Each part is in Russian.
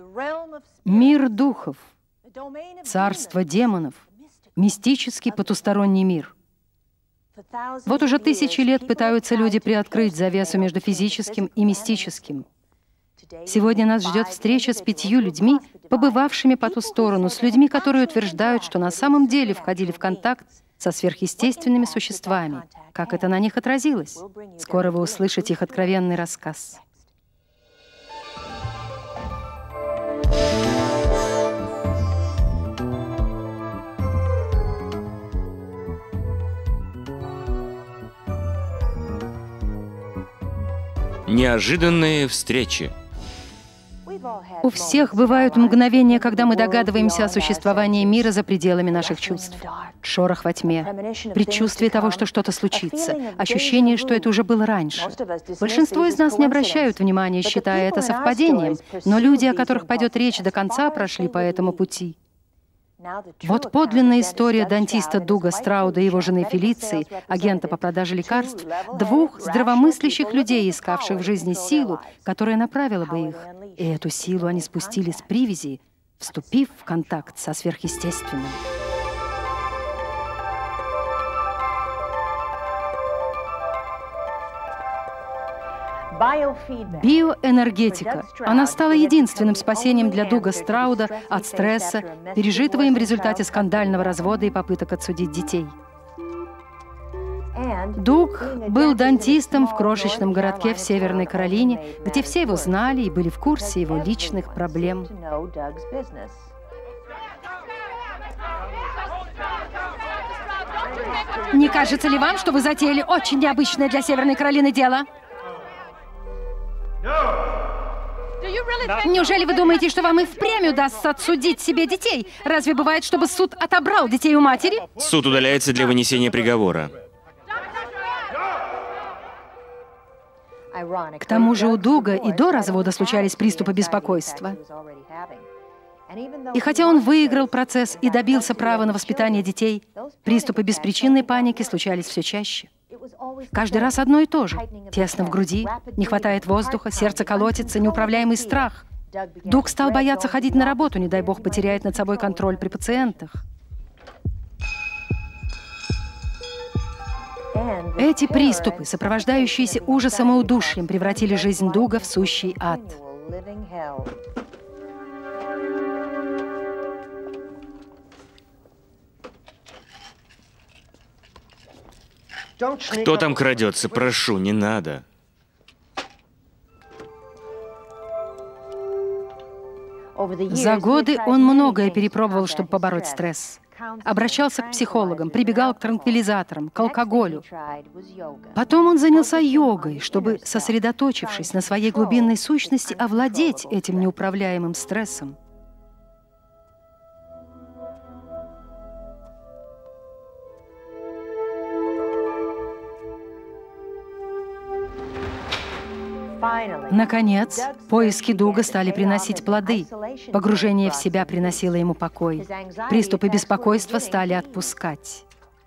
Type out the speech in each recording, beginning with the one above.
Мир духов, царство демонов, мистический потусторонний мир. Вот уже тысячи лет пытаются люди приоткрыть завесу между физическим и мистическим. Сегодня нас ждет встреча с 5 людьми, побывавшими по ту сторону, с людьми, которые утверждают, что на самом деле входили в контакт со сверхъестественными существами. Как это на них отразилось? Скоро вы услышите их откровенный рассказ. Неожиданные встречи. У всех бывают мгновения, когда мы догадываемся о существовании мира за пределами наших чувств. Шорох во тьме, предчувствие того, что что-то случится, ощущение, что это уже было раньше. Большинство из нас не обращают внимания, считая это совпадением, но люди, о которых пойдет речь, до конца прошли по этому пути. Вот подлинная история дантиста Дуга Страуда и его жены Фелиции, агента по продаже лекарств, 2 здравомыслящих людей, искавших в жизни силу, которая направила бы их. И эту силу они спустили с привязи, вступив в контакт со сверхъестественным. Биоэнергетика. Она стала единственным спасением для Дуга Страуда от стресса, пережитого им в результате скандального развода и попыток отсудить детей. Дуг был дантистом в крошечном городке в Северной Каролине, где все его знали и были в курсе его личных проблем. Не кажется ли вам, что вы затеяли очень необычное для Северной Каролины дело? Неужели вы думаете, что вам и впрямь удастся отсудить себе детей? Разве бывает, чтобы суд отобрал детей у матери? Суд удаляется для вынесения приговора. К тому же у Дуга и до развода случались приступы беспокойства. И хотя он выиграл процесс и добился права на воспитание детей, приступы беспричинной паники случались все чаще. Каждый раз одно и то же. Тесно в груди, не хватает воздуха, сердце колотится, неуправляемый страх. Дуг стал бояться ходить на работу, не дай бог потеряет над собой контроль при пациентах. Эти приступы, сопровождающиеся ужасом и удушьем, превратили жизнь Дуга в сущий ад. Кто там крадется? Прошу, не надо. За годы он многое перепробовал, чтобы побороть стресс. Обращался к психологам, прибегал к транквилизаторам, к алкоголю. Потом он занялся йогой, чтобы, сосредоточившись на своей глубинной сущности, овладеть этим неуправляемым стрессом. Наконец, поиски Дуга стали приносить плоды. Погружение в себя приносило ему покой. Приступы беспокойства стали отпускать.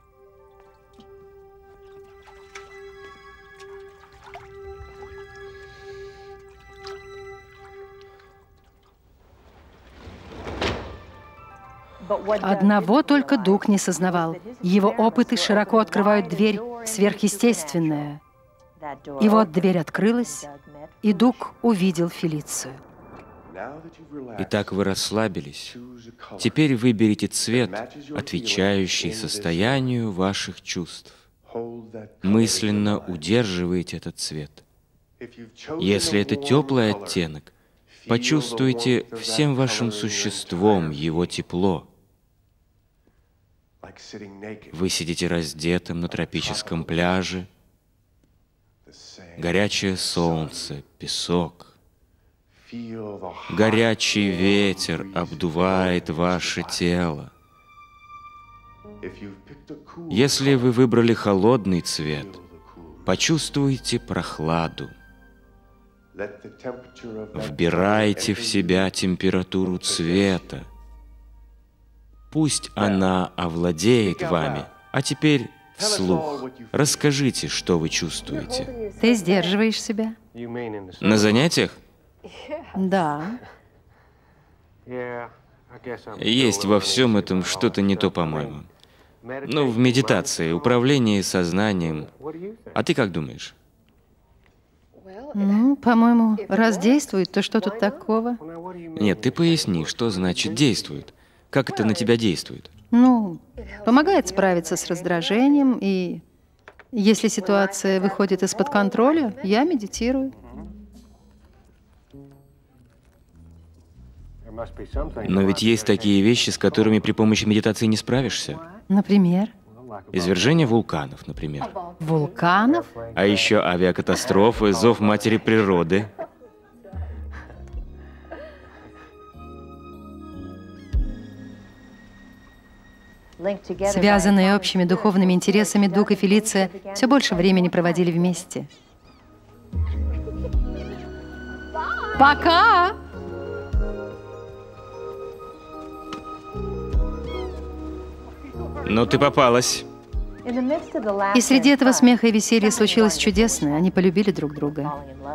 Одного только Дуг не сознавал. Его опыты широко открывают дверь в сверхъестественное. И вот дверь открылась, и Дуг увидел Фелицию. Итак, вы расслабились. Теперь выберите цвет, отвечающий состоянию ваших чувств. Мысленно удерживайте этот цвет. Если это теплый оттенок, почувствуйте всем вашим существом его тепло. Вы сидите раздетым на тропическом пляже, горячее солнце, песок. Горячий ветер обдувает ваше тело. Если вы выбрали холодный цвет, почувствуйте прохладу. Вбирайте в себя температуру цвета. Пусть она овладеет вами. А теперь вслух. Расскажите, что вы чувствуете. Ты сдерживаешь себя? На занятиях? Да. Есть во всем этом что-то не то, по-моему. Ну, в медитации, управлении сознанием. А ты как думаешь? Ну, по-моему, раз действует, то что тут такого? Нет, ты поясни, что значит действует. Как это на тебя действует? Ну, помогает справиться с раздражением, и если ситуация выходит из-под контроля, я медитирую. Но ведь есть такие вещи, с которыми при помощи медитации не справишься. Например? Извержение вулканов, например. Вулканов? А еще авиакатастрофы, зов матери природы. Связанные общими духовными интересами, Дуг и Фелиция все больше времени проводили вместе. Пока! Ну, ты попалась. И среди этого смеха и веселья случилось чудесное. Они полюбили друг друга.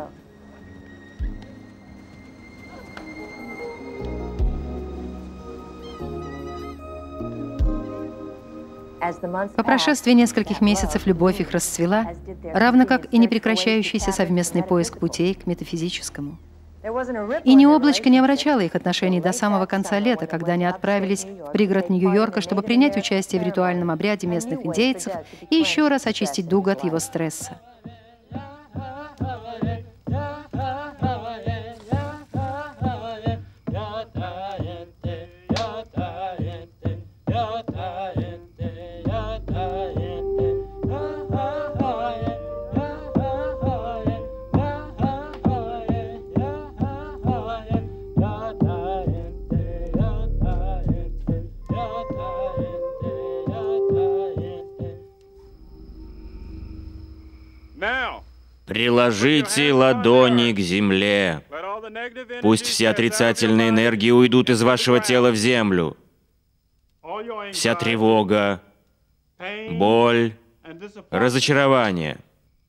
По прошествии нескольких месяцев любовь их расцвела, равно как и непрекращающийся совместный поиск путей к метафизическому. И ни облачко не омрачало их отношений до самого конца лета, когда они отправились в пригород Нью-Йорка, чтобы принять участие в ритуальном обряде местных индейцев и еще раз очистить Дуга от его стресса. Приложите ладони к земле. Пусть все отрицательные энергии уйдут из вашего тела в землю. Вся тревога, боль, разочарование.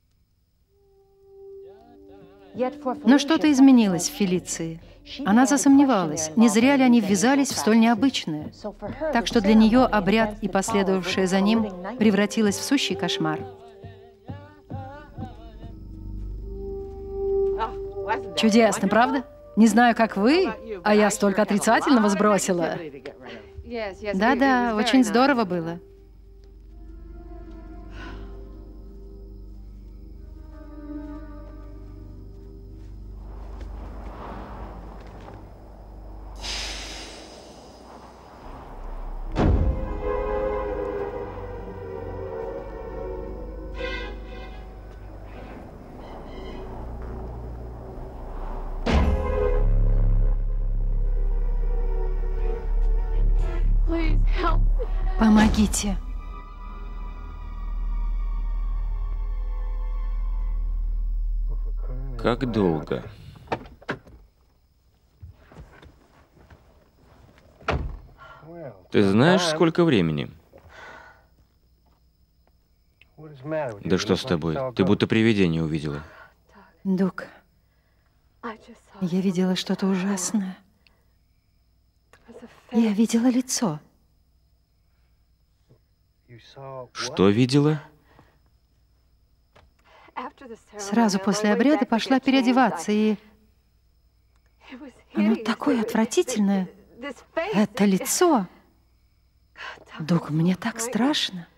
Но что-то изменилось в Фелиции. Она засомневалась, не зря ли они ввязались в столь необычное. Так что для нее обряд и последовавшее за ним превратилось в сущий кошмар. Чудесно, правда? Не знаю, как вы, а я столько отрицательного сбросила. Да-да, очень здорово было. Помогите. Как долго? Ты знаешь, сколько времени? Да что с тобой? Ты будто привидение увидела. Дуг, я видела что-то ужасное. Я видела лицо. Что видела? Сразу после обряда пошла переодеваться, и оно такое отвратительное. Это лицо. Дуг, мне так страшно.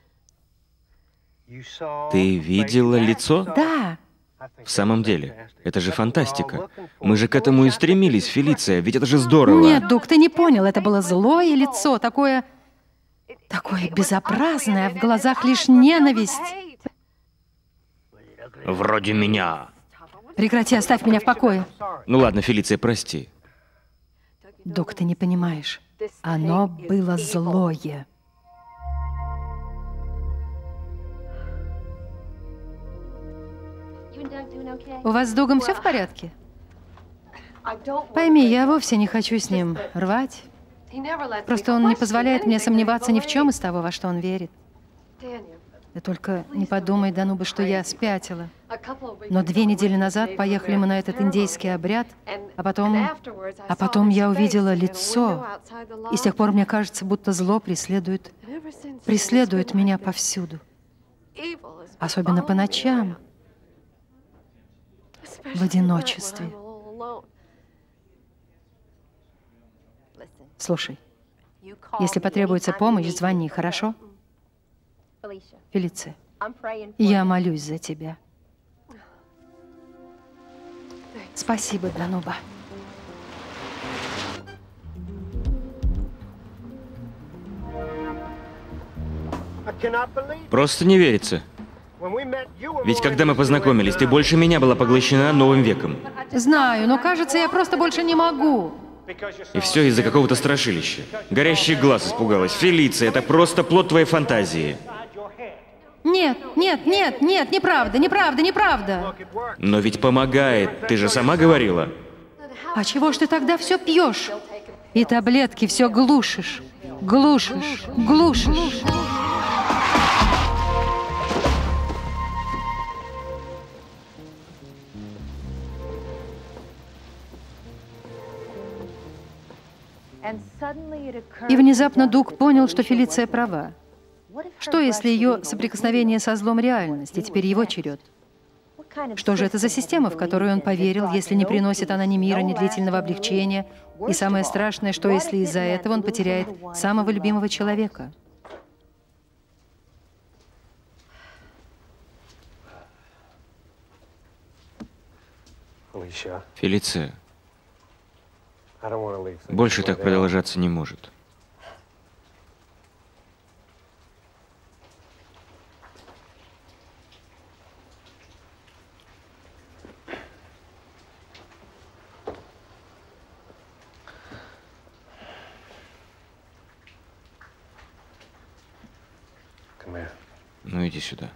Ты видела лицо? Да. В самом деле, это же фантастика. Мы же к этому и стремились, Фелиция, ведь это же здорово. Нет, Дуг, ты не понял, это было злое лицо, такое безобразное, в глазах лишь ненависть. Вроде меня. Прекрати, оставь меня в покое. Ну ладно, Фелиция, прости. Дуг, ты не понимаешь. Оно было злое. У вас с Дугом все в порядке? Пойми, я вовсе не хочу с ним рвать. Просто он не позволяет мне сомневаться ни в чем из того, во что он верит. Ты только не подумай, Дануба, что я спятила. Но 2 недели назад поехали мы на этот индейский обряд, а потом я увидела лицо, и с тех пор мне кажется, будто зло преследует меня повсюду, особенно по ночам, в одиночестве. Слушай, если потребуется помощь, звони, хорошо? Фелиция, я молюсь за тебя. Спасибо, Дануба. Просто не верится. Ведь когда мы познакомились, ты больше меня была поглощена новым веком. Знаю, но кажется, я просто больше не могу. И все из-за какого-то страшилища. Горящий глаз испугалась. Фелиция, это просто плод твоей фантазии. Нет, неправда. Но ведь помогает, ты же сама говорила. А чего ж ты тогда все пьешь? И таблетки все глушишь. И внезапно Дуг понял, что Фелиция права. Что, если ее соприкосновение со злом реальность, и теперь его черед? Что же это за система, в которую он поверил, если не приносит она ни мира, ни длительного облегчения? И самое страшное, что если из-за этого он потеряет самого любимого человека? Фелиция, больше так продолжаться не может. Ну иди сюда.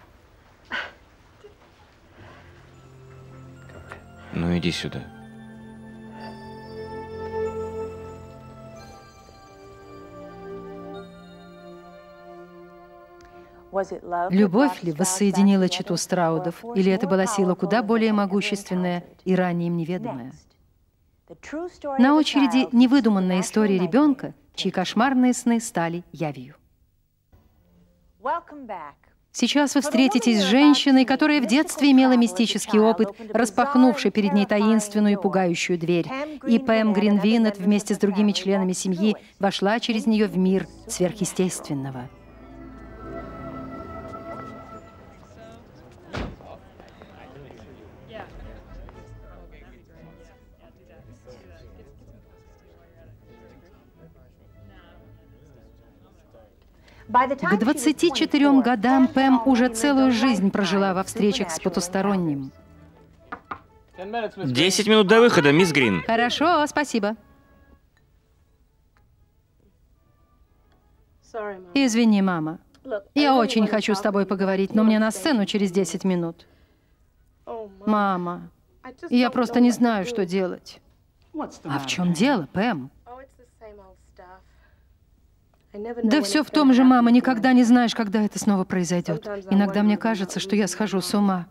Ну иди сюда. Любовь ли воссоединила чету Страудов, или это была сила куда более могущественная и ранее им неведомая? На очереди невыдуманная история ребенка, чьи кошмарные сны стали явью. Сейчас вы встретитесь с женщиной, которая в детстве имела мистический опыт, распахнувший перед ней таинственную и пугающую дверь. И Пэм Гринвинет вместе с другими членами семьи вошла через нее в мир сверхъестественного. К 24 годам Пэм уже целую жизнь прожила во встречах с потусторонним. 10 минут до выхода, мисс Грин. Хорошо, спасибо. Извини, мама. Я очень хочу с тобой поговорить, но мне на сцену через 10 минут. Мама, я просто не знаю, что делать. А в чем дело, Пэм? Да все в том же, мама, никогда не знаешь, когда это снова произойдет. Иногда мне кажется, что я схожу с ума.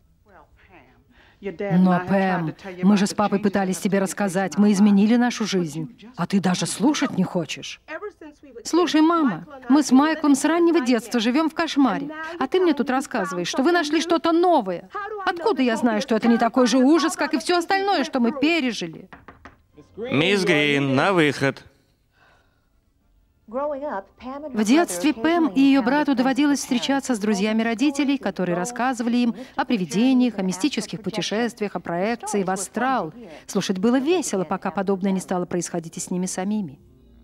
Но, Пэм, мы же с папой пытались тебе рассказать, мы изменили нашу жизнь, а ты даже слушать не хочешь. Слушай, мама, мы с Майклом с раннего детства живем в кошмаре, а ты мне тут рассказываешь, что вы нашли что-то новое. Откуда я знаю, что это не такой же ужас, как и все остальное, что мы пережили? Мисс Грин, на выход. В детстве Пэм и ее брату доводилось встречаться с друзьями родителей, которые рассказывали им о привидениях, о мистических путешествиях, о проекции в астрал. Слушать было весело, пока подобное не стало происходить и с ними самими.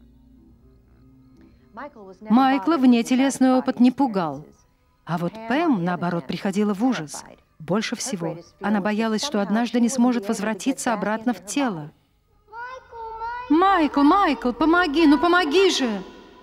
Майкла внетелесный опыт не пугал. А вот Пэм, наоборот, приходила в ужас. Больше всего она боялась, что однажды не сможет возвратиться обратно в тело. Майкл, помоги, ну помоги же!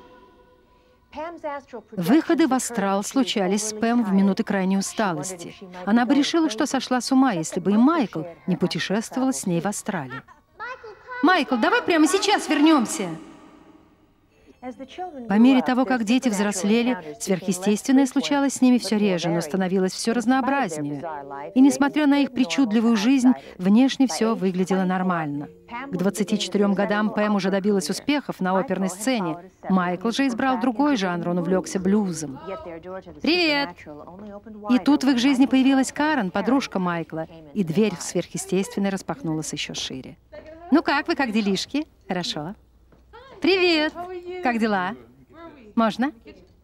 Выходы в астрал случались с Пэм в минуты крайней усталости. Она бы решила, что сошла с ума, если бы и Майкл не путешествовал с ней в астрале. Майкл, давай прямо сейчас вернемся. По мере того, как дети взрослели, сверхъестественное случалось с ними все реже, но становилось все разнообразнее. И несмотря на их причудливую жизнь, внешне все выглядело нормально. К 24 годам Пэм уже добилась успехов на оперной сцене. Майкл же избрал другой жанр, он увлекся блюзом. «Привет!» И тут в их жизни появилась Карен, подружка Майкла, и дверь в сверхъестественное распахнулась еще шире. «Ну как вы, как делишки? Хорошо?» «Привет! Как дела? Можно?»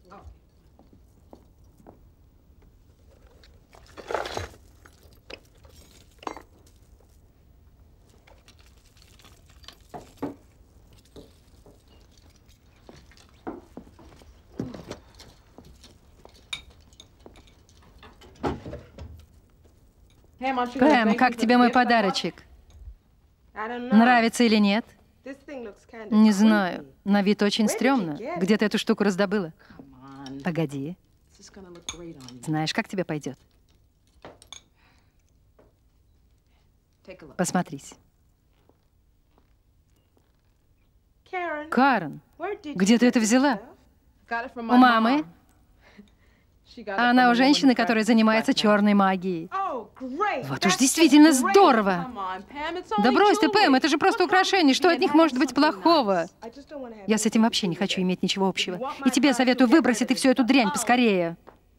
Пэм, как тебе мой подарочек? Нравится или нет? Не знаю. На вид очень стрёмно. Где ты эту штуку раздобыла? Погоди. Знаешь, как тебе пойдет? Посмотрись. Карен, где ты это взяла? У мамы. Она у женщины, которая занимается черной магией. Вот уж действительно здорово! Да брось ты, Пэм, это же просто украшения, что от них может быть плохого? Я с этим вообще не хочу иметь ничего общего. И тебе советую выбросить ты всю эту дрянь поскорее.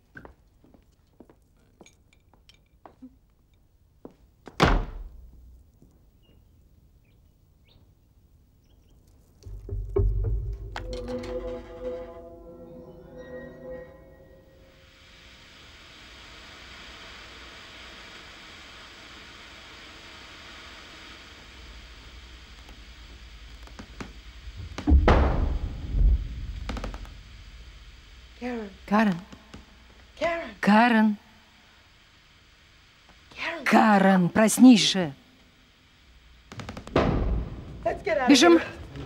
Карен. Карен. Карен, проснись же. Бежим.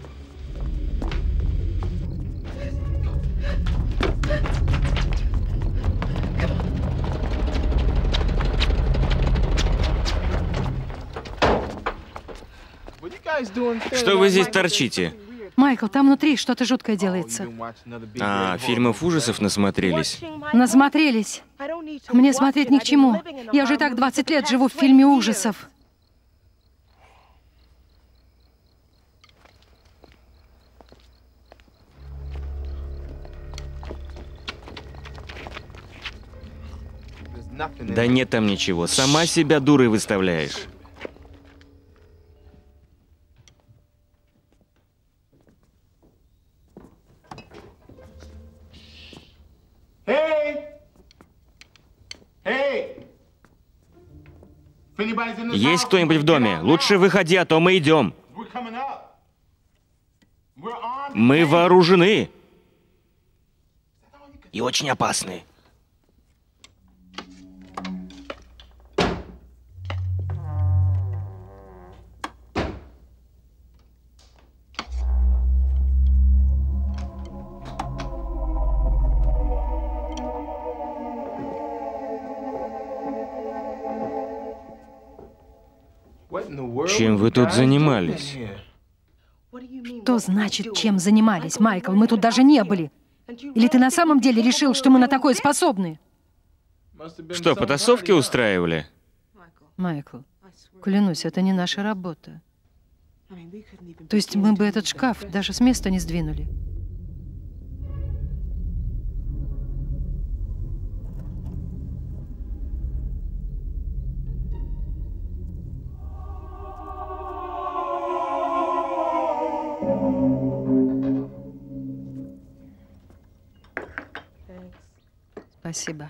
Что вы здесь торчите? Майкл, там внутри что-то жуткое делается. А, фильмов ужасов насмотрелись? Насмотрелись. Мне смотреть ни к чему. Я уже и так 20 лет живу в фильме ужасов. Да нет там ничего. Сама себя дурой выставляешь. Есть кто-нибудь в доме? Лучше выходи, а то мы идем. Мы вооружены. И очень опасны. Чем вы тут занимались? Что значит, чем занимались, Майкл? Мы тут даже не были. Или ты на самом деле решил, что мы на такое способны? Что, потасовки устраивали? Майкл, клянусь, это не наша работа. То есть мы бы этот шкаф даже с места не сдвинули. Спасибо.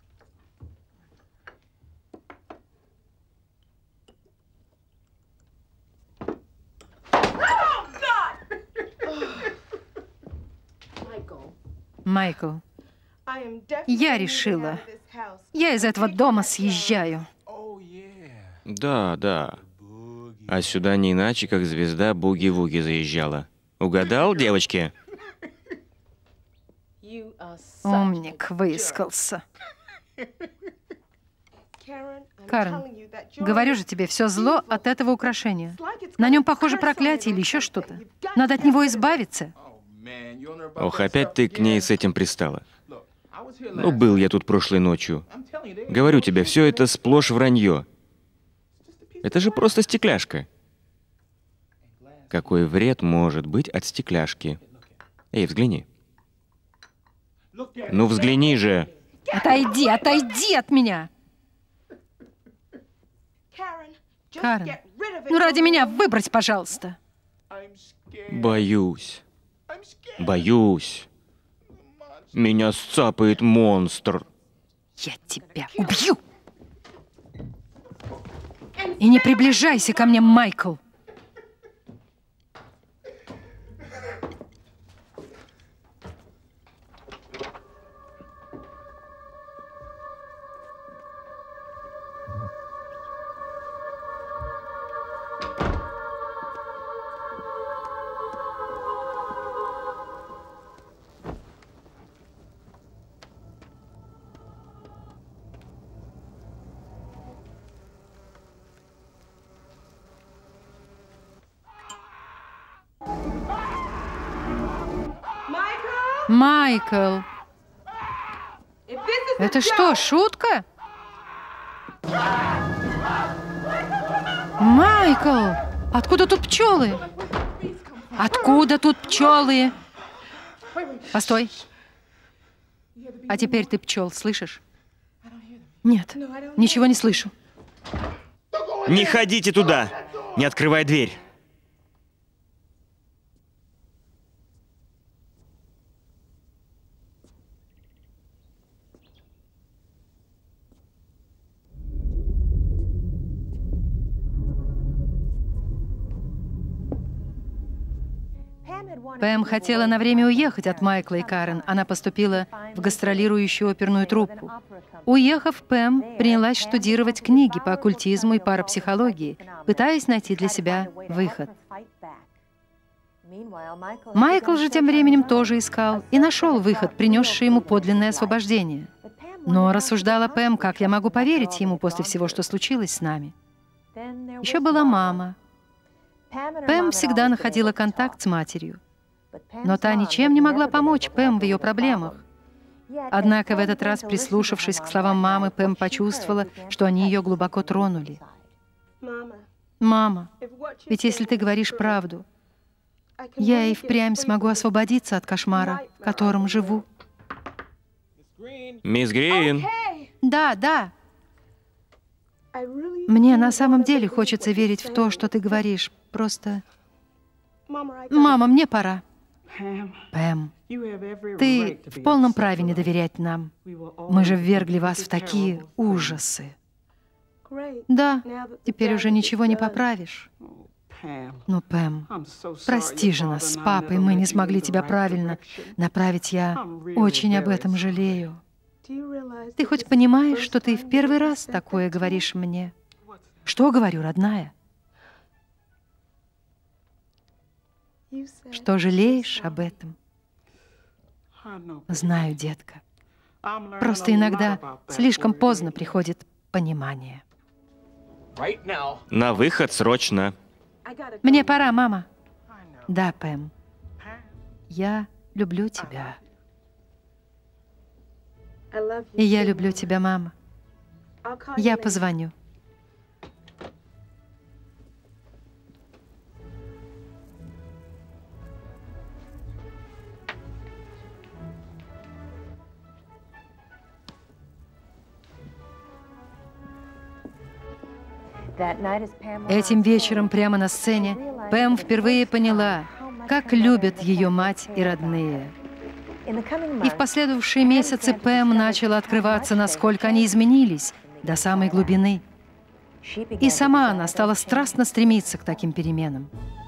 Майкл, я решила. Я из этого дома съезжаю. Да, да. А сюда не иначе, как звезда Буги-Вуги заезжала. Угадал, девочки? Умник выискался. Карен, говорю же тебе, все зло от этого украшения. На нем, похоже, проклятие или еще что-то. Надо от него избавиться. Ох, опять ты к ней с этим пристала. Ну, был я тут прошлой ночью. Говорю тебе, все это сплошь вранье. Это же просто стекляшка. Какой вред может быть от стекляшки? Эй, взгляни. Ну, взгляни же. Отойди, отойди от меня! Карен, ну ради меня выбрось, пожалуйста. Боюсь. Боюсь. Меня сцапает монстр. Я тебя убью! И не приближайся ко мне, Майкл. Майкл! Это что, шутка? Майкл! Откуда тут пчелы? Откуда тут пчелы? Постой. А теперь ты пчел слышишь? Нет, ничего не слышу. Не ходите туда! Не открывай дверь! Пэм хотела на время уехать от Майкла и Карен. Она поступила в гастролирующую оперную труппу. Уехав, Пэм принялась штудировать книги по оккультизму и парапсихологии, пытаясь найти для себя выход. Майкл же тем временем тоже искал и нашел выход, принесший ему подлинное освобождение. Но рассуждала Пэм, как я могу поверить ему после всего, что случилось с нами. Еще была мама. Пэм всегда находила контакт с матерью. Но та ничем не могла помочь Пэм в ее проблемах. Однако в этот раз, прислушавшись к словам мамы, Пэм почувствовала, что они ее глубоко тронули. «Мама, ведь если ты говоришь правду, я и впрямь смогу освободиться от кошмара, в котором живу». Мисс Грин! Да, да. Мне на самом деле хочется верить в то, что ты говоришь. Просто... Мама, мне пора. Пэм, ты в полном праве не доверять нам. Мы же ввергли вас в такие ужасы. Да, теперь уже ничего не поправишь. Ну, Пэм, прости же нас с папой, мы не смогли тебя правильно направить. Я очень об этом жалею. Ты хоть понимаешь, что ты в первый раз такое говоришь мне? Что говорю, родная? Что жалеешь об этом? Знаю, детка. Просто иногда слишком поздно приходит понимание. На выход срочно. Мне пора, мама. Да, Пэм. Я люблю тебя. И я люблю тебя, мама. Я позвоню. Этим вечером прямо на сцене Пэм впервые поняла, как любят ее мать и родные. И в последующие месяцы Пэм начала открываться, насколько они изменились до самой глубины. И сама она стала страстно стремиться к таким переменам.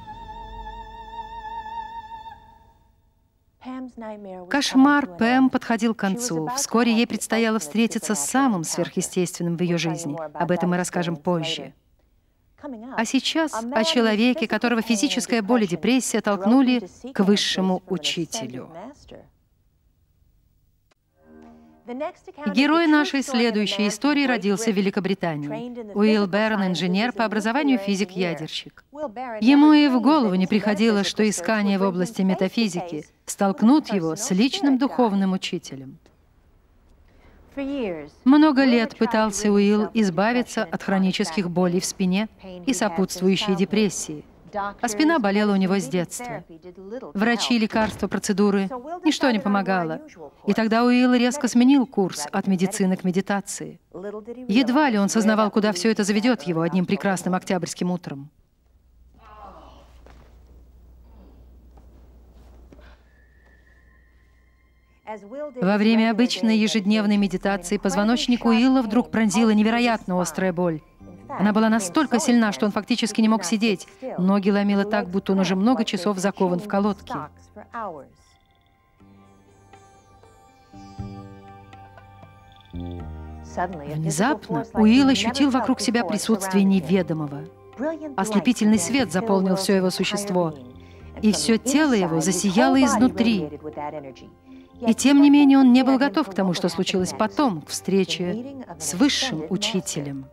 Кошмар Пэм подходил к концу. Вскоре ей предстояло встретиться с самым сверхъестественным в ее жизни. Об этом мы расскажем позже. А сейчас о человеке, которого физическая боль и депрессия толкнули к высшему учителю. Герой нашей следующей истории родился в Великобритании. Уилл Берн — инженер, по образованию физик-ядерщик. Ему и в голову не приходило, что искания в области метафизики столкнут его с личным духовным учителем. Много лет пытался Уилл избавиться от хронических болей в спине и сопутствующей депрессии, а спина болела у него с детства. Врачи, лекарства, процедуры — ничто не помогало. И тогда Уилл резко сменил курс от медицины к медитации. Едва ли он сознавал, куда все это заведет его одним прекрасным октябрьским утром. Во время обычной ежедневной медитации позвоночник Уилла вдруг пронзила невероятно острая боль. Она была настолько сильна, что он фактически не мог сидеть. Ноги ломило так, будто он уже много часов закован в колодки. Внезапно Уилл ощутил вокруг себя присутствие неведомого. Ослепительный свет заполнил все его существо, и все тело его засияло изнутри. И тем не менее он не был готов к тому, что случилось потом, к встрече с высшим учителем.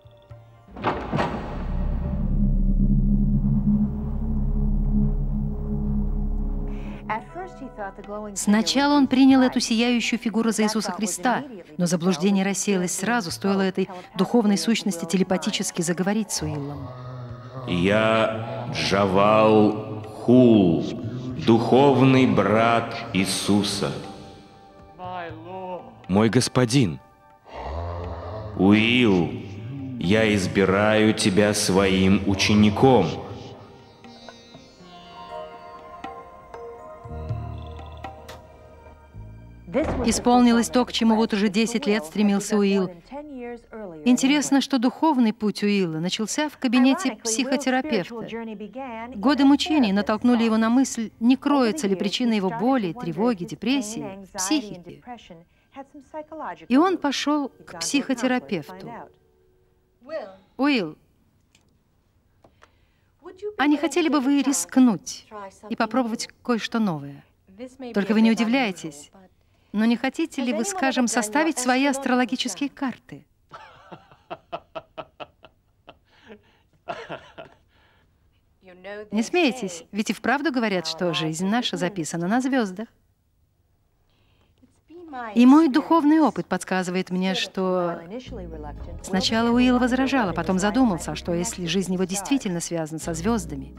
Сначала он принял эту сияющую фигуру за Иисуса Христа, но заблуждение рассеялось сразу, стоило этой духовной сущности телепатически заговорить с Уиллом. «Я Джавал Хул, духовный брат Иисуса. Мой господин, Уилл, я избираю тебя своим учеником». Исполнилось то, к чему вот уже 10 лет стремился Уилл. Интересно, что духовный путь Уилла начался в кабинете психотерапевта. Годы мучений натолкнули его на мысль, не кроется ли причина его боли, тревоги, депрессии, психики. И он пошел к психотерапевту. Уилл, а не хотели бы вы рискнуть и попробовать кое-что новое? Только вы не удивляйтесь. Но не хотите ли вы, скажем, составить свои астрологические карты? Не смейтесь, ведь и вправду говорят, что жизнь наша записана на звездах. И мой духовный опыт подсказывает мне, что сначала Уилл возражал, а потом задумался, а что если жизнь его действительно связана со звездами?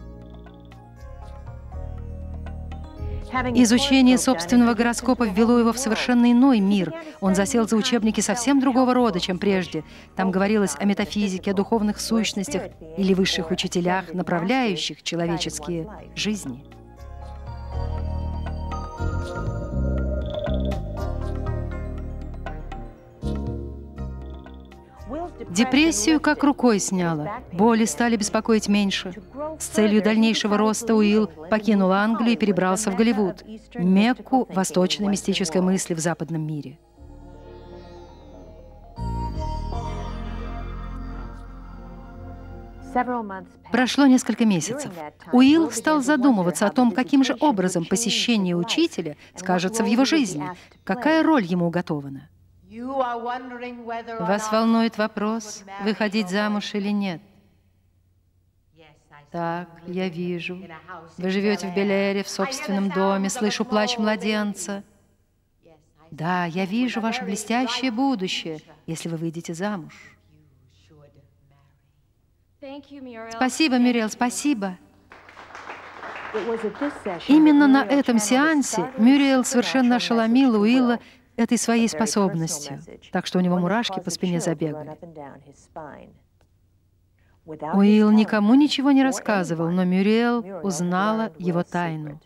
Изучение собственного гороскопа ввело его в совершенно иной мир. Он засел за учебники совсем другого рода, чем прежде. Там говорилось о метафизике, о духовных сущностях или высших учителях, направляющих человеческие жизни. Депрессию как рукой сняло, боли стали беспокоить меньше. С целью дальнейшего роста Уилл покинул Англию и перебрался в Голливуд, Мекку восточной мистической мысли в западном мире. Прошло несколько месяцев. Уилл стал задумываться о том, каким же образом посещение учителя скажется в его жизни, какая роль ему уготована. Вас волнует вопрос, выходить замуж или нет? Так, я вижу. Вы живете в Бель-Эре, в собственном доме, слышу плач младенца. Да, я вижу ваше блестящее будущее, если вы выйдете замуж. Спасибо, Мюриэл, спасибо. Именно на этом сеансе Мюриэл совершенно ошеломила Уилла этой своей способностью, так что у него мурашки по спине забегали. Уилл никому ничего не рассказывал, но Мюриэл узнала его тайну.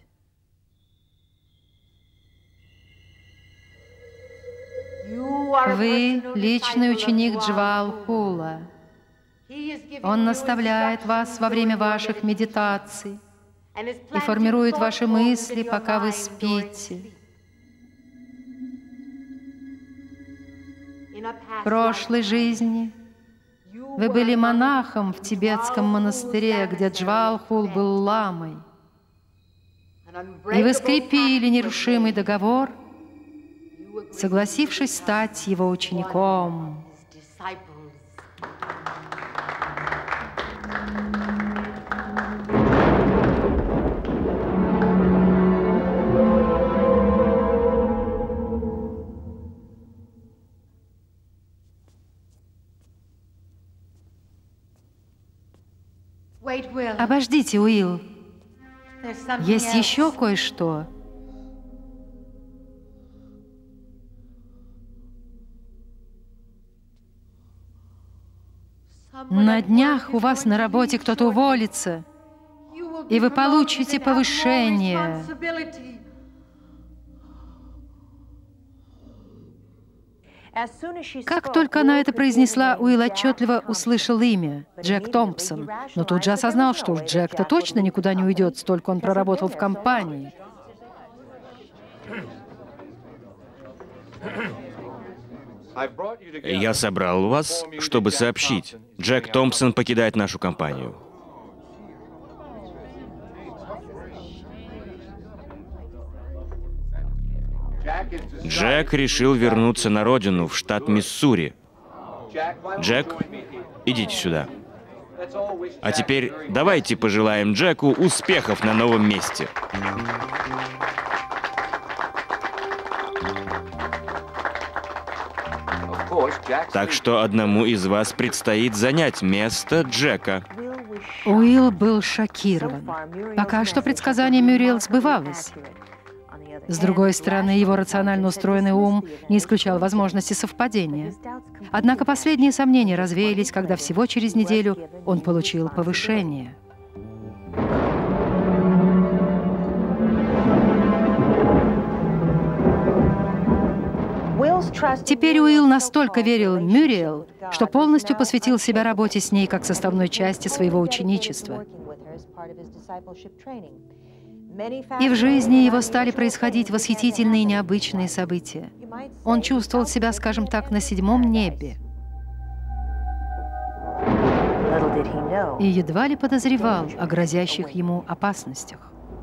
Вы — личный ученик Джавал Хула. Он наставляет вас во время ваших медитаций и формирует ваши мысли, пока вы спите. В прошлой жизни вы были монахом в тибетском монастыре, где Джавал Хул был ламой. И вы скрепили нерушимый договор, согласившись стать его учеником. Обождите, Уилл. Есть еще кое-что. На днях у вас на работе кто-то уволится, и вы получите повышение. Как только она это произнесла, Уилл отчетливо услышал имя — Джек Томпсон, но тут же осознал, что уж Джек-то точно никуда не уйдет, столько он проработал в компании. Я собрал вас, чтобы сообщить. Джек Томпсон покидает нашу компанию. Джек решил вернуться на родину, в штат Миссури. Джек, идите сюда. А теперь давайте пожелаем Джеку успехов на новом месте. Так что одному из вас предстоит занять место Джека. Уилл был шокирован. Пока что предсказание Мюриэл сбывалось. С другой стороны, его рационально устроенный ум не исключал возможности совпадения. Однако последние сомнения развеялись, когда всего через неделю он получил повышение. Теперь Уилл настолько верил Мюриэл, что полностью посвятил себя работе с ней как составной части своего ученичества. И в жизни его стали происходить восхитительные и необычные события. Он чувствовал себя, скажем так, на 7-м небе. И едва ли подозревал о грозящих ему опасностях.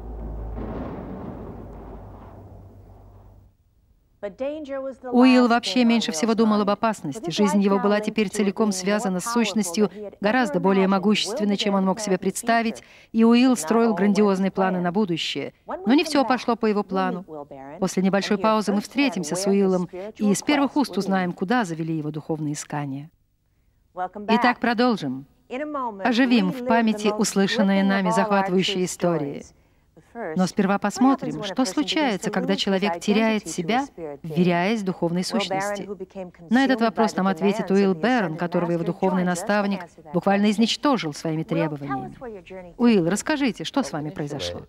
Уилл вообще меньше всего думал об опасности. Жизнь его была теперь целиком связана с сущностью, гораздо более могущественной, чем он мог себе представить, и Уилл строил грандиозные планы на будущее. Но не все пошло по его плану. После небольшой паузы мы встретимся с Уиллом и из первых уст узнаем, куда завели его духовные искания. Итак, продолжим. Оживим в памяти услышанные нами захватывающие истории. Но сперва посмотрим, что случается, когда человек теряет себя, вверяясь духовной сущности. На этот вопрос нам ответит Уилл Берн, которого его духовный наставник буквально изничтожил своими требованиями. Уилл, расскажите, что с вами произошло?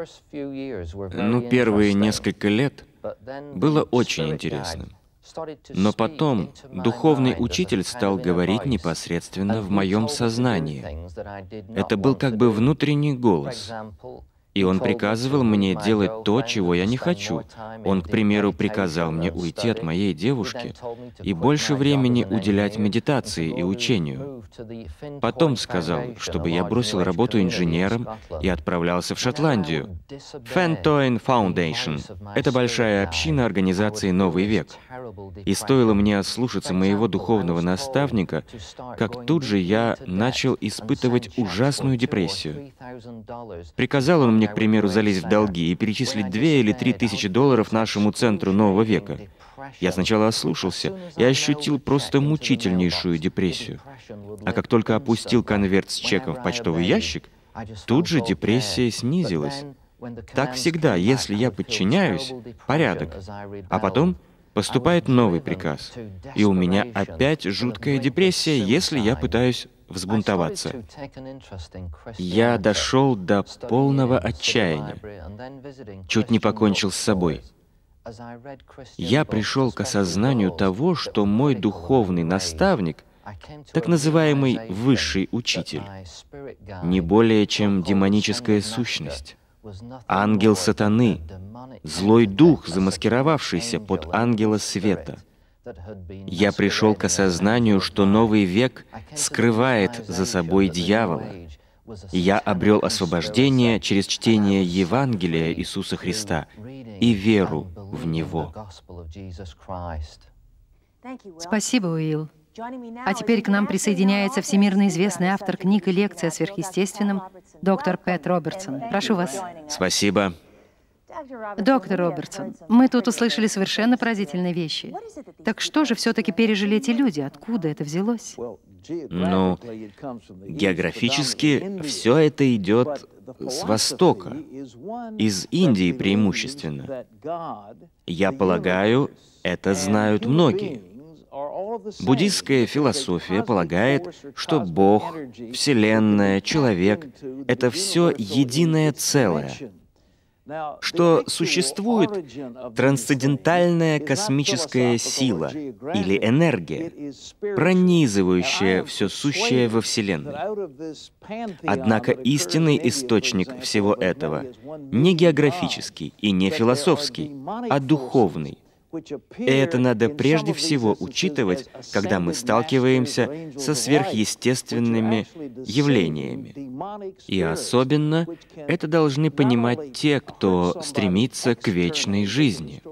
Первые несколько лет было очень интересным. Но потом духовный учитель стал говорить непосредственно в моем сознании. Это был как бы внутренний голос. И он приказывал мне делать то, чего я не хочу. Он, к примеру, приказал мне уйти от моей девушки и больше времени уделять медитации и учению. Потом сказал, чтобы я бросил работу инженером и отправлялся в Шотландию. Фентоин Foundation — это большая община организации «Новый век». И стоило мне ослушаться моего духовного наставника, как тут же я начал испытывать ужасную депрессию. Приказал он мне, к примеру, залезть в долги и перечислить 2 или 3 тысячи долларов нашему центру Нового века. Я сначала ослушался и ощутил просто мучительнейшую депрессию. А как только опустил конверт с чеком в почтовый ящик, тут же депрессия снизилась. Так всегда, если я подчиняюсь, порядок. А потом поступает новый приказ, и у меня опять жуткая депрессия, если я пытаюсь взбунтоваться. Я дошел до полного отчаяния, чуть не покончил с собой. Я пришел к осознанию того, что мой духовный наставник, так называемый высший учитель, не более чем демоническая сущность, ангел сатаны, злой дух, замаскировавшийся под ангела света. Я пришел к осознанию, что новый век скрывает за собой дьявола. И я обрел освобождение через чтение Евангелия Иисуса Христа и веру в Него. Спасибо, Уилл. А теперь к нам присоединяется всемирно известный автор книг и лекций о сверхъестественном, доктор Пэт Робертсон. Прошу вас. Спасибо. Доктор Робертсон, мы тут услышали совершенно поразительные вещи. Так что же все-таки пережили эти люди? Откуда это взялось? Ну, географически все это идет с Востока, из Индии преимущественно. Я полагаю, это знают многие. Буддистская философия полагает, что Бог, Вселенная, человек — это все единое целое, что существует трансцендентальная космическая сила или энергия, пронизывающая все сущее во Вселенной. Однако истинный источник всего этого не географический и не философский, а духовный. И это надо прежде всего учитывать, когда мы сталкиваемся со сверхъестественными явлениями. И особенно это должны понимать те, кто стремится к вечной жизни.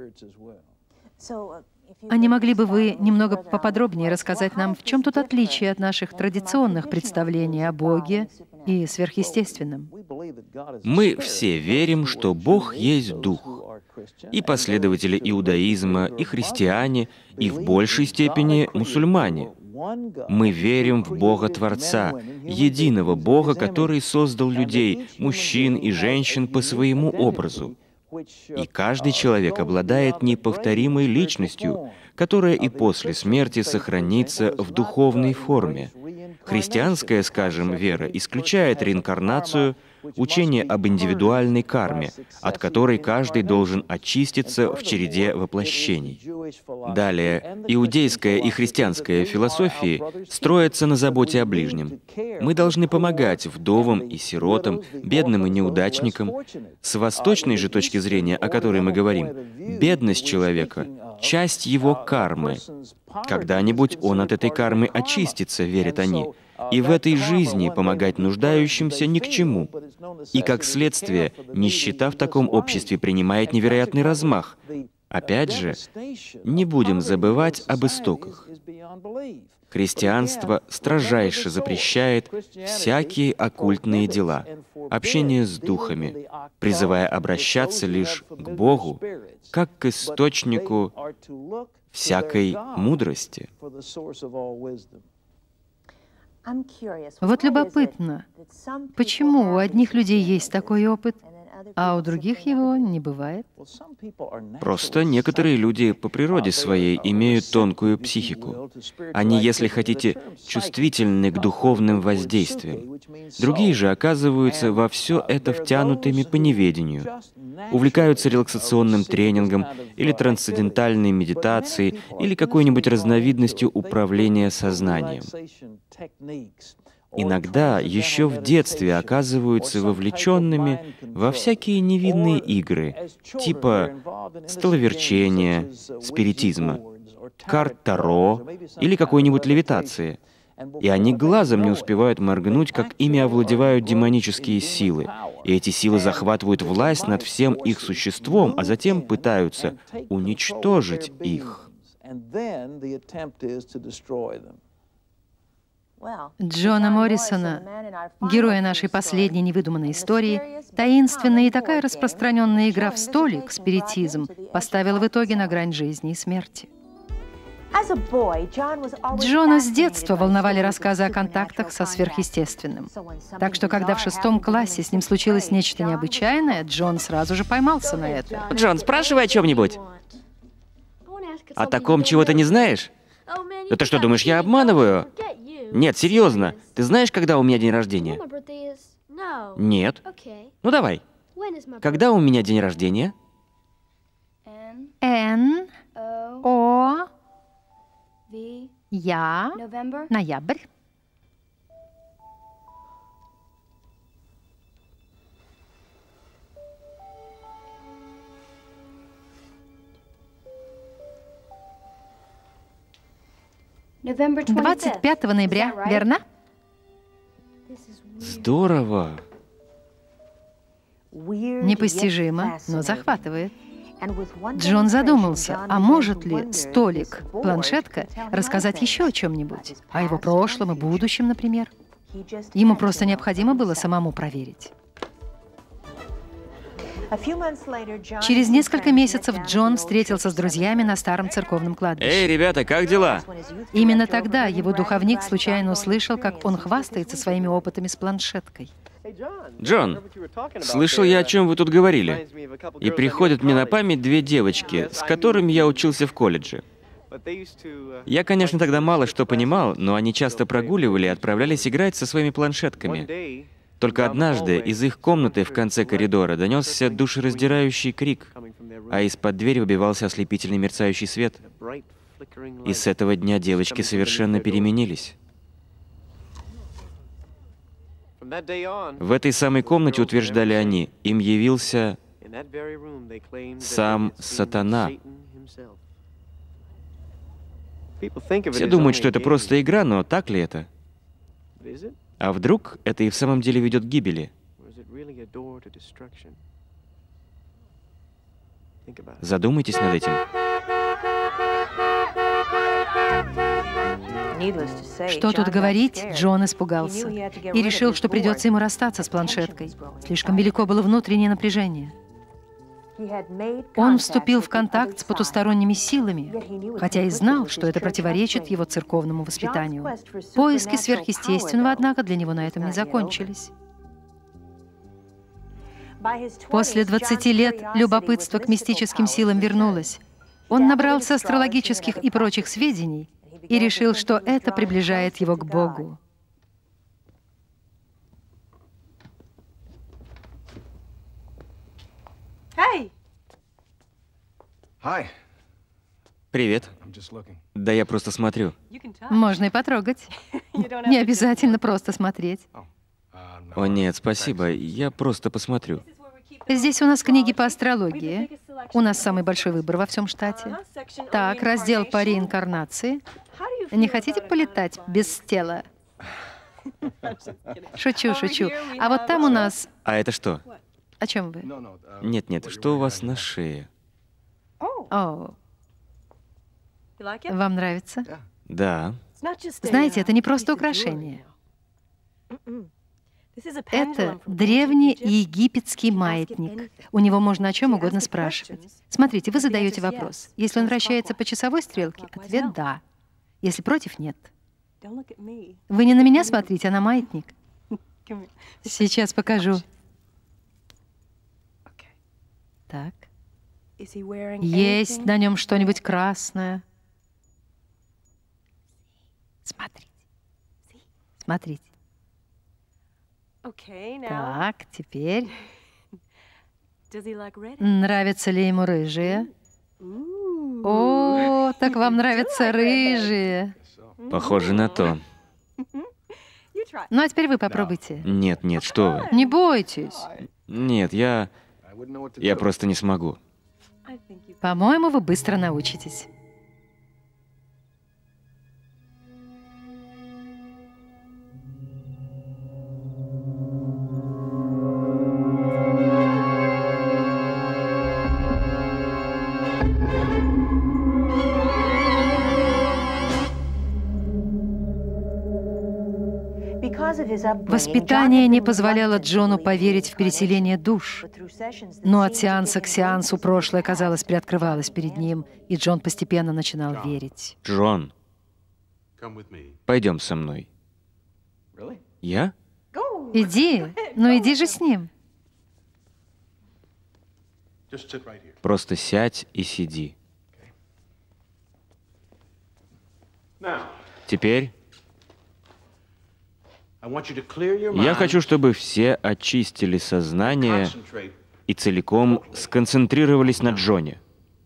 А не могли бы вы немного поподробнее рассказать нам, в чем тут отличие от наших традиционных представлений о Боге и сверхъестественном? Мы все верим, что Бог есть Дух. И последователи иудаизма, и христиане, и в большей степени мусульмане. Мы верим в Бога-Творца, единого Бога, который создал людей, мужчин и женщин по своему образу. И каждый человек обладает неповторимой личностью, которая и после смерти сохранится в духовной форме. Христианская, скажем, вера исключает реинкарнацию, учение об индивидуальной карме, от которой каждый должен очиститься в череде воплощений. Далее, иудейская и христианская философии строятся на заботе о ближнем. Мы должны помогать вдовам и сиротам, бедным и неудачникам. С восточной же точки зрения, о которой мы говорим, бедность человека — часть его кармы. Когда-нибудь он от этой кармы очистится, верят они. И в этой жизни помогать нуждающимся ни к чему. И как следствие, нищета в таком обществе принимает невероятный размах. Опять же, не будем забывать об истоках. Христианство строжайше запрещает всякие оккультные дела, общение с духами, призывая обращаться лишь к Богу, как к источнику всякой мудрости. Вот любопытно, почему у одних людей есть такой опыт, а у других его не бывает? Просто некоторые люди по природе своей имеют тонкую психику. Они, если хотите, чувствительны к духовным воздействиям. Другие же оказываются во все это втянутыми по неведению. Увлекаются релаксационным тренингом или трансцендентальной медитацией или какой-нибудь разновидностью управления сознанием. Иногда еще в детстве оказываются вовлеченными во всякие невинные игры, типа столоверчения, спиритизма, карт Таро или какой-нибудь левитации. И они глазом не успевают моргнуть, как ими овладевают демонические силы. И эти силы захватывают власть над всем их существом, а затем пытаются уничтожить их. Джона Моррисона, героя нашей последней невыдуманной истории, таинственная и такая распространенная игра в столик, спиритизм, поставила в итоге на грань жизни и смерти. Джона с детства волновали рассказы о контактах со сверхъестественным. Так что, когда в 6 классе с ним случилось нечто необычайное, Джон сразу же поймался на это. Джон, спрашивай о чем-нибудь. О таком чего ты не знаешь? Да ты что, думаешь, я обманываю? Нет, серьезно. Ты знаешь, когда у меня день рождения? Нет. Ну давай. Когда у меня день рождения? Н, О, Я, ноябрь. November 25 ноября, верно? Здорово. Непостижимо, но захватывает. Джон задумался, а может ли столик, планшетка, рассказать еще о чем-нибудь? О его прошлом и будущем, например? Ему просто необходимо было самому проверить. Через несколько месяцев Джон встретился с друзьями на старом церковном кладбище. Эй, ребята, как дела? Именно тогда его духовник случайно услышал, как он хвастается своими опытами с планшеткой. Джон, слышал я, о чем вы тут говорили. И приходят мне на память две девочки, с которыми я учился в колледже. Я, конечно, тогда мало что понимал, но они часто прогуливали и отправлялись играть со своими планшетками. Только однажды из их комнаты в конце коридора донесся душераздирающий крик, а из-под двери выбивался ослепительный мерцающий свет. И с этого дня девочки совершенно переменились. В этой самой комнате, утверждали они, им явился сам сатана. Все думают, что это просто игра, но так ли это? А вдруг это и в самом деле ведет к гибели? Задумайтесь над этим. Что тут говорить, Джон испугался и решил, что придется ему расстаться с планшеткой. Слишком велико было внутреннее напряжение. Он вступил в контакт с потусторонними силами, хотя и знал, что это противоречит его церковному воспитанию. Поиски сверхъестественного, однако, для него на этом не закончились. После 20 лет любопытство к мистическим силам вернулось. Он набрался астрологических и прочих сведений и решил, что это приближает его к Богу. Привет. Да я просто смотрю. Можно и потрогать. Не обязательно просто смотреть. О нет, спасибо, я просто посмотрю. Здесь у нас книги по астрологии. У нас самый большой выбор во всем штате. Так, раздел по реинкарнации. Не хотите полетать без тела? Шучу, шучу. А вот там у нас... А это что? О чем вы? Нет, что у вас на шее? О, вам нравится? Да. Знаете, это не просто украшение. Это древний египетский маятник. У него можно о чем угодно спрашивать. Смотрите, вы задаете вопрос. Если он вращается по часовой стрелке, ответ «да». Если против — нет. Вы не на меня смотрите, а на маятник. Сейчас покажу. Так. Есть на нем что-нибудь красное? Смотрите. Смотрите. Так, теперь. Нравятся ли ему рыжие? О, так вам нравятся рыжие. Похоже на то. Ну, а теперь вы попробуйте. Нет, что вы. Не бойтесь. Нет, я просто не смогу. По-моему, вы быстро научитесь. Воспитание не позволяло Джону поверить в переселение душ, но от сеанса к сеансу прошлое, казалось, приоткрывалось перед ним, и Джон постепенно начинал верить. Джон, пойдем со мной. Я? Иди, ну иди же с ним. Просто сядь и сиди. Теперь я хочу, чтобы все очистили сознание и целиком сконцентрировались на Джоне.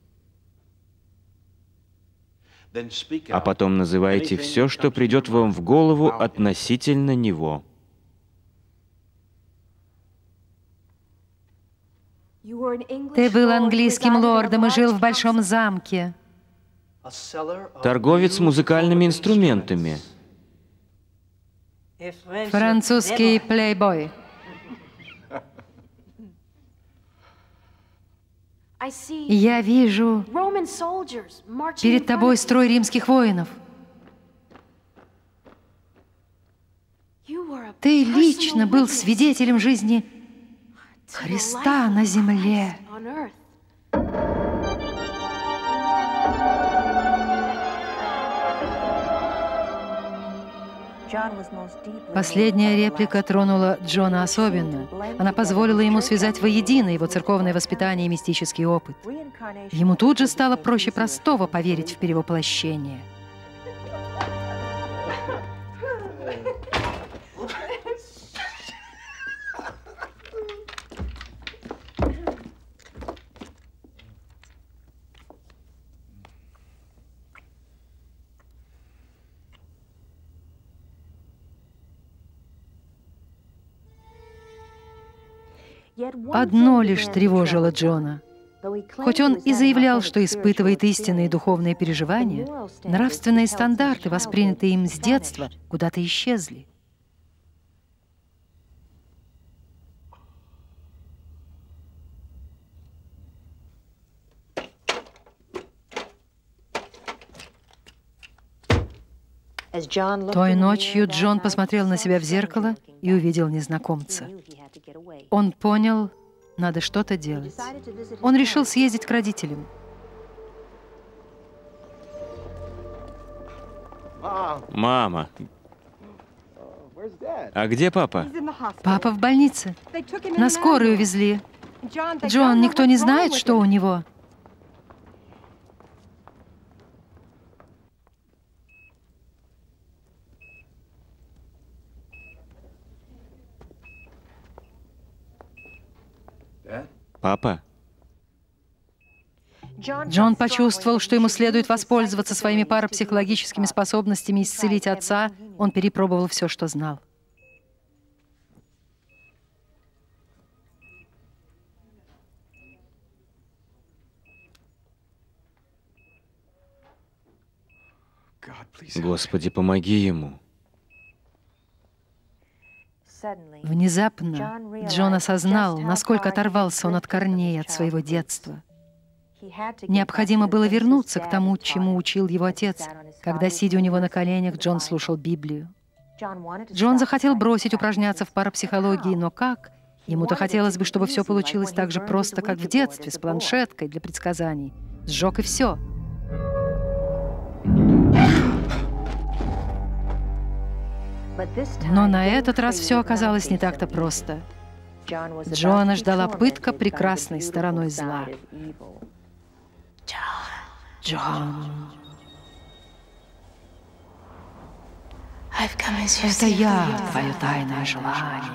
А потом называйте все, что придет вам в голову относительно него. Ты был английским лордом и жил в большом замке. Торговец музыкальными инструментами. Французский плейбой. Я вижу перед тобой строй римских воинов. Ты лично был свидетелем жизни Христа на земле. Последняя реплика тронула Джона особенно. Она позволила ему связать воедино его церковное воспитание и мистический опыт. Ему тут же стало проще простого поверить в перевоплощение. Одно лишь тревожило Джона. Хоть он и заявлял, что испытывает истинные духовные переживания, нравственные стандарты, воспринятые им с детства, куда-то исчезли. Той ночью Джон посмотрел на себя в зеркало и увидел незнакомца. Он понял, надо что-то делать. Он решил съездить к родителям. Мама, а где папа? Папа в больнице. На скорую увезли. Джон, никто не знает, что у него. Папа? Джон почувствовал, что ему следует воспользоваться своими парапсихологическими способностями исцелить отца. Он перепробовал все, что знал. Господи, помоги ему. Внезапно Джон осознал, насколько оторвался он от корней, от своего детства. Необходимо было вернуться к тому, чему учил его отец, когда, сидя у него на коленях, Джон слушал Библию. Джон захотел бросить упражняться в парапсихологии, но как? Ему-то хотелось бы, чтобы все получилось так же просто, как в детстве, с планшеткой для предсказаний. Сжег и все. Но на этот раз все оказалось не так-то просто. Джона ждала пытка прекрасной стороной зла. Джон. Это я, твое тайное желание.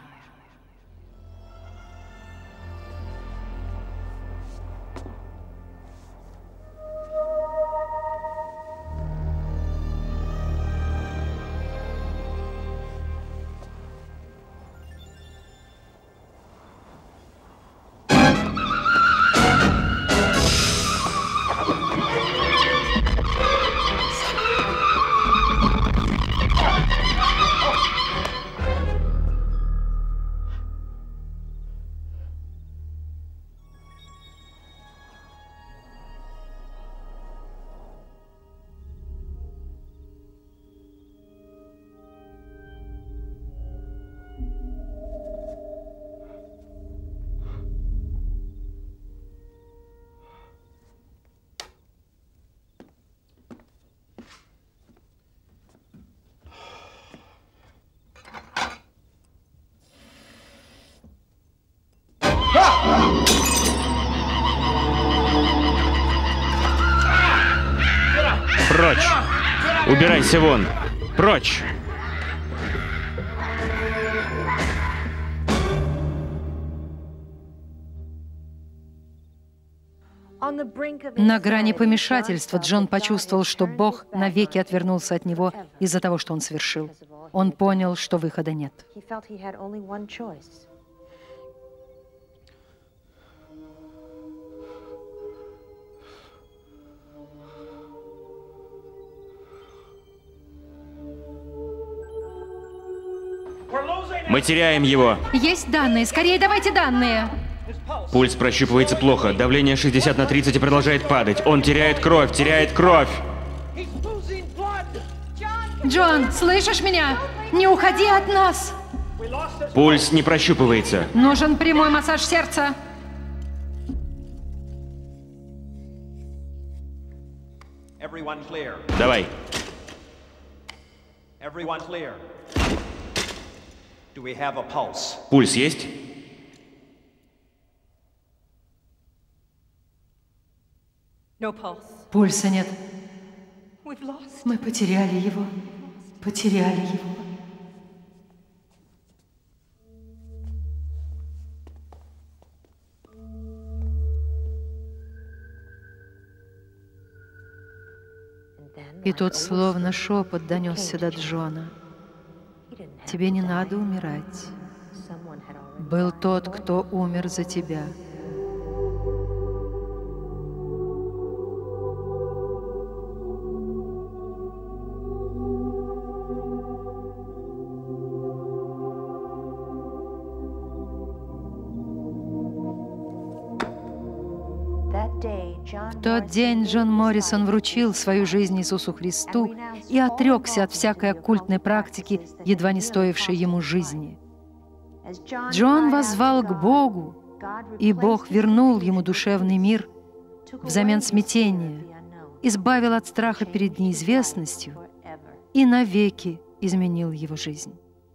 Прочь! Убирайся вон! Прочь! На грани помешательства Джон почувствовал, что Бог навеки отвернулся от него из-за того, что он совершил. Он понял, что выхода нет. Мы теряем его. Есть данные. Скорее давайте данные. Пульс прощупывается плохо. Давление 60/30 и продолжает падать. Он теряет кровь, теряет кровь. Джон, слышишь меня? Не уходи от нас! Пульс не прощупывается. Нужен прямой массаж сердца. Давай. Пульс есть? Пульса нет. Мы потеряли его. Потеряли его. И тут словно шепот донесся до Джона. Тебе не надо умирать. Был тот, кто умер за тебя. В тот день Джон Моррисон вручил свою жизнь Иисусу Христу и отрекся от всякой оккультной практики, едва не стоившей ему жизни. Джон воззвал к Богу, и Бог вернул ему душевный мир взамен смятения, избавил от страха перед неизвестностью и навеки изменил его жизнь.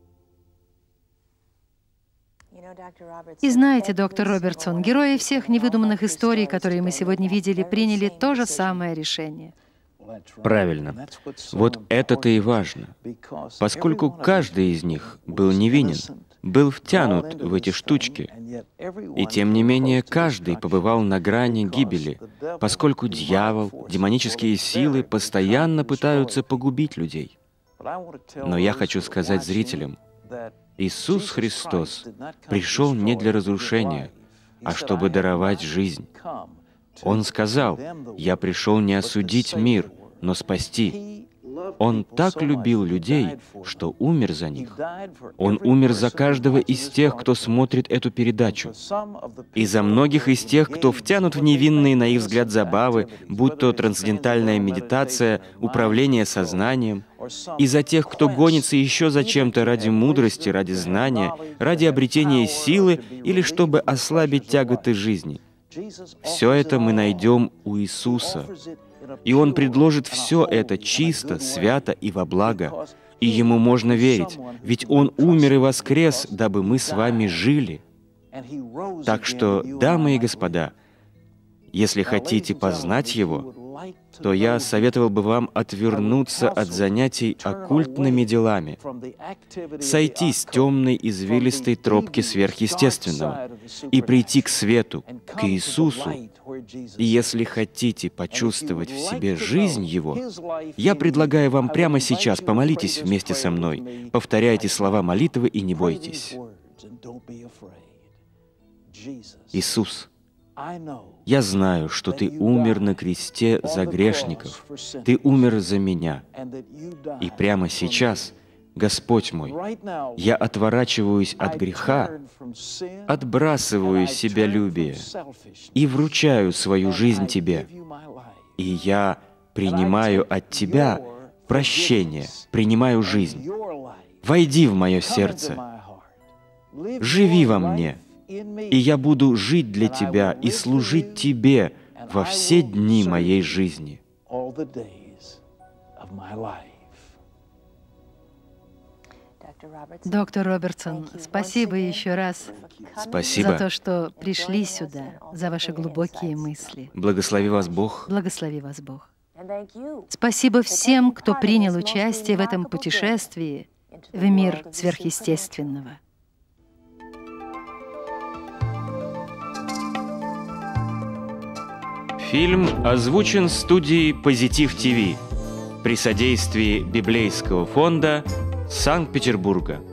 И знаете, доктор Робертсон, герои всех невыдуманных историй, которые мы сегодня видели, приняли то же самое решение. Правильно. Вот это-то и важно. Поскольку каждый из них был невинен, был втянут в эти штучки, и тем не менее каждый побывал на грани гибели, поскольку дьявол, демонические силы постоянно пытаются погубить людей. Но я хочу сказать зрителям, Иисус Христос пришел не для разрушения, а чтобы даровать жизнь. Он сказал: «Я пришел не осудить мир, но спасти». Он так любил людей, что умер за них. Он умер за каждого из тех, кто смотрит эту передачу. И за многих из тех, кто втянут в невинные, на их взгляд, забавы, будь то трансцендентальная медитация, управление сознанием, и за тех, кто гонится еще за чем-то ради мудрости, ради знания, ради обретения силы или чтобы ослабить тяготы жизни. Все это мы найдем у Иисуса. И Он предложит все это чисто, свято и во благо. И Ему можно верить, ведь Он умер и воскрес, дабы мы с вами жили. Так что, дамы и господа, если хотите познать Его, то я советовал бы вам отвернуться от занятий оккультными делами, сойти с темной извилистой тропки сверхъестественного и прийти к свету, к Иисусу. И если хотите почувствовать в себе жизнь Его, я предлагаю вам прямо сейчас помолитесь вместе со мной, повторяйте слова молитвы и не бойтесь. Иисус, я знаю, что Ты умер на кресте за грешников, Ты умер за меня. И прямо сейчас, Господь мой, я отворачиваюсь от греха, отбрасываю себялюбие и вручаю свою жизнь Тебе. И я принимаю от Тебя прощение, принимаю жизнь. Войди в мое сердце, живи во мне, и я буду жить для Тебя и служить Тебе во все дни моей жизни. Доктор Робертсон, спасибо еще раз Спасибо. за то, что пришли сюда, за ваши глубокие мысли. Благослови вас Бог. Благослови вас Бог. Спасибо всем, кто принял участие в этом путешествии в мир сверхъестественного. Фильм озвучен студией Позитив ТВ при содействии Библейского фонда Санкт-Петербурга.